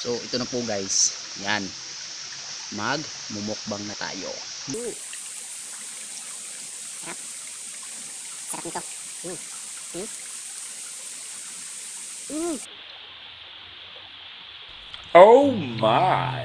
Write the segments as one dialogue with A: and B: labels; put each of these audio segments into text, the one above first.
A: So ito na po guys. Yan. Mumukbang na tayo.
B: Sarap nito.
C: Oh my!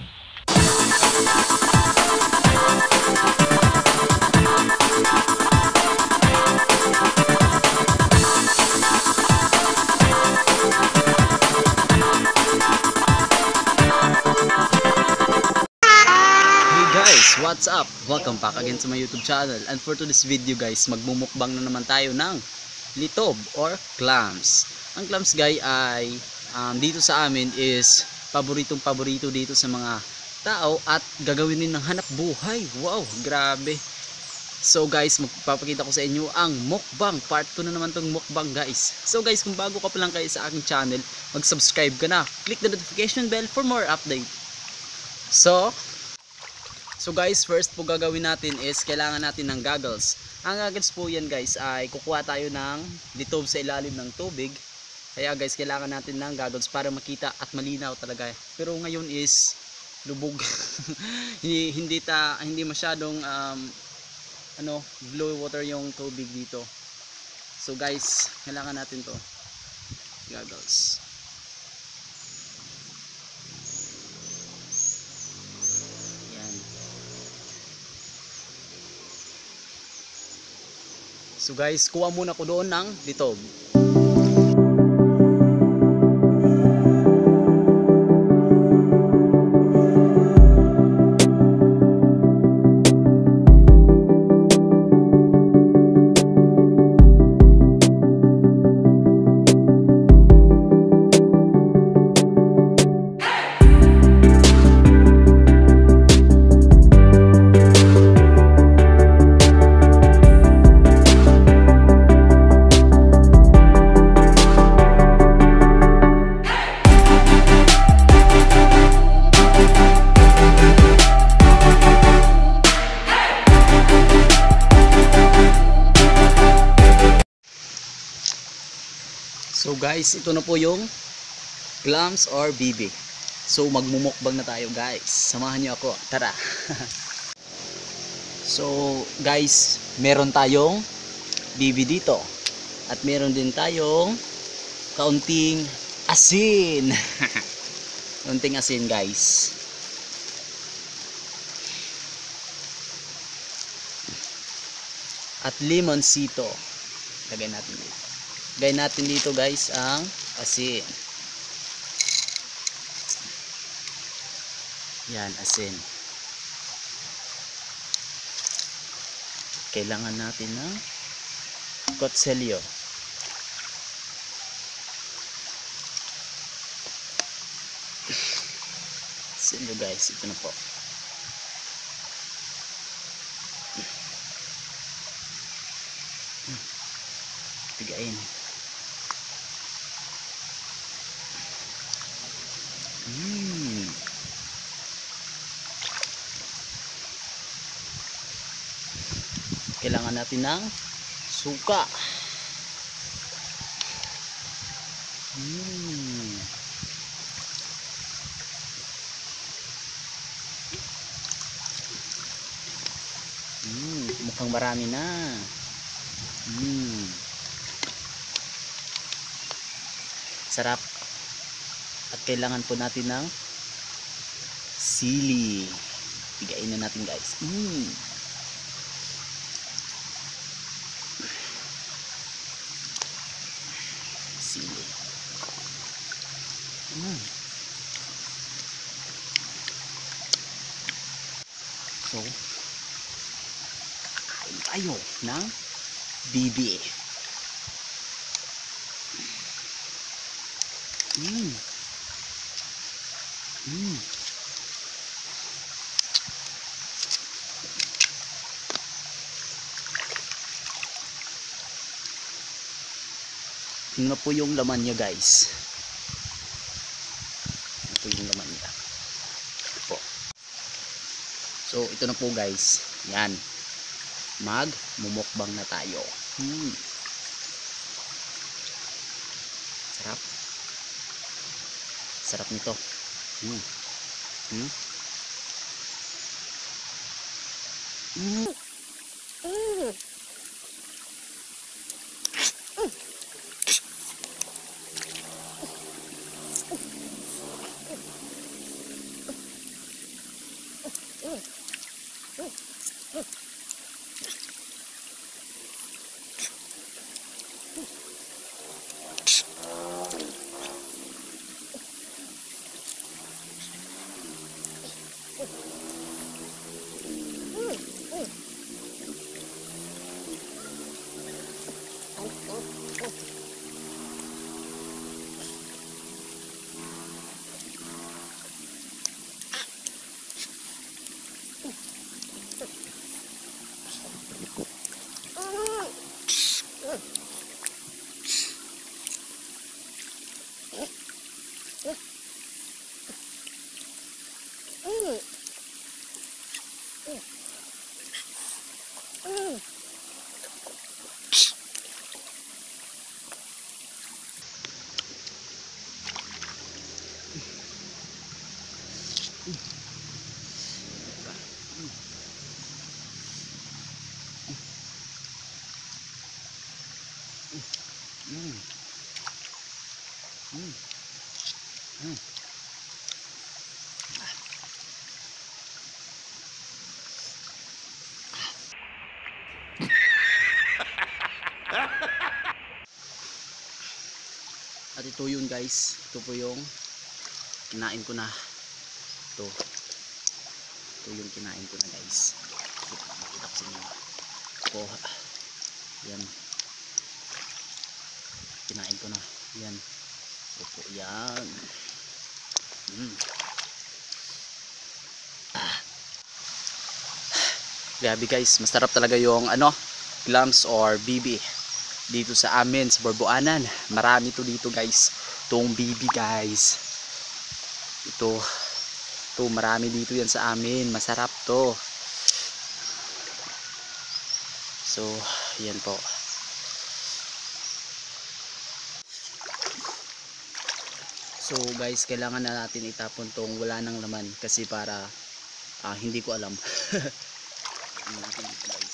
A: Hey guys, what's up? Welcome back again to my YouTube channel. And for today's video guys, magmumukbang na naman tayo ng litob or clams. Ang clams guys ay dito sa amin is paborito dito sa mga tao at gagawin din ng hanap buhay. Wow, grabe. So guys, magpapakita ko sa inyo ang mukbang. Part 2 na naman tong mukbang guys. So guys, kung bago ka pa lang kayo sa aking channel, mag-subscribe ka na. Click the notification bell for more update. So guys, first po gagawin natin is kailangan natin ng goggles. Ang goggles po yan guys ay kukuha tayo ng litob sa ilalim ng tubig. Kaya guys, kailangan natin ng goggles para makita at malinaw talaga. Pero ngayon is lubog. hindi masyadong blue water yung tubig dito. So guys, kailangan natin to goggles. Yan. So guys, kuha muna ko doon ng litob. So guys, ito na po yung clams or bibi. So magmumukbang na tayo guys. Samahan niyo ako. Tara. So guys, meron tayong bibi dito. At meron din tayong kaunting asin. Kaunting asin guys. At limonsito. Lagay natin dito. Lagay natin dito guys ang asin. Yan, asin. Kailangan natin ng kutsilyo. Asin guys, ito na po. Pigain. Kailangan natin ng suka. Mukhang marami na. Sarap. At kailangan po natin ng sili. Pigain na natin guys. Sili. So kain tayo ng bibi. Tingnan na po yung laman niya guys. Ito yung laman niya. Ito po. So ito na po guys. Yan. Magmumukbang na tayo. Sarap. Sarap nito. Mm. Mm. Mm. Mm. Mm. Mm. At ito yun guys, ito po yung kinain ko na. Ito yung kinain ko na guys. Makita ko sa inyo. Ito, yan. Kinain ko na. Yan. Ito po yan. Grabe guys, masarap talaga yung clams or bibi dito sa amin sa Borboanan. Marami to dito guys, itong bibi guys. Ito marami dito yan sa amin, masarap to. So yan po. So guys, kailangan na natin itapon tong wala nang laman kasi para hindi ko alam. Ano natin dito guys.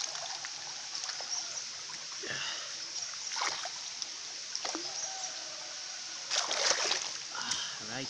A: Alright.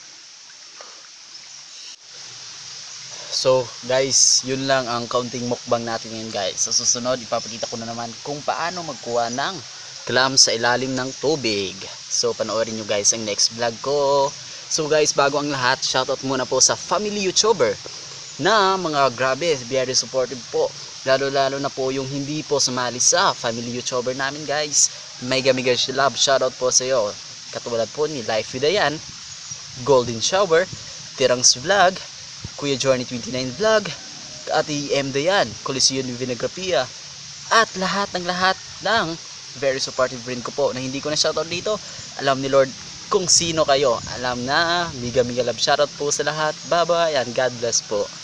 A: So guys, yun lang ang kaunting mukbang natin ngayon guys. Sa susunod, ipapakita ko na naman kung paano magkuha ng clams sa ilalim ng tubig. So panoorin nyo guys ang next vlog ko. So guys, bago ang lahat, shoutout muna po sa family YouTuber na mga grabe, very supportive po. Lalo na po yung hindi po sumali sa family YouTuber namin guys. Mega love, shoutout po sa iyo. Katulad po ni Life with Ayan, Golden Shower, Tirangs Vlog, Kuya Journey 29 Vlog, Ate M. Dayan, Coliseum Vinagrapia, at lahat ng very supportive friend ko po na hindi ko na shoutout dito. Alam ni Lord kung sino kayo. Alam na, mega love, shoutout po sa lahat. Bye bye and God bless po.